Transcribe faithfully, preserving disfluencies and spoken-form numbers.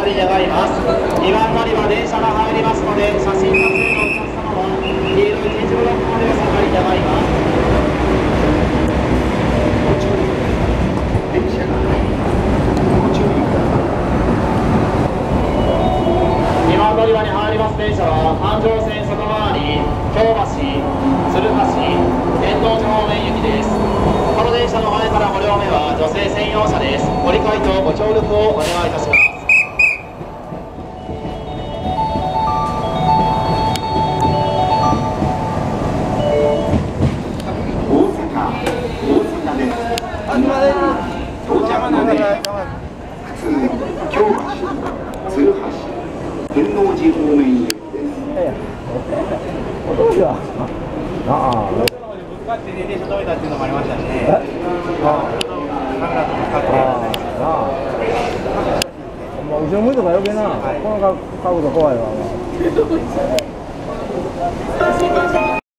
り願います。にばん乗り場電車が入りますので、写真撮影のお客様は黄色い点字ブロックまでお下がり願います。電車が入ります。ご注意ください。にばん乗り場に入ります電車は環状線外回り、京橋、鶴橋、天王寺方面行きです。この電車の前からご両目は女性専用車です。ご理解とご協力をお願いいたします。京橋、鶴橋、天王寺方面行きです。 お父さん。ああ。 ぶつかってね、電車止めたっていうのもありましたしね。ああ。カメラとぶつかって。ああ。 後ろ向いとか余計な。この角度怖いわ。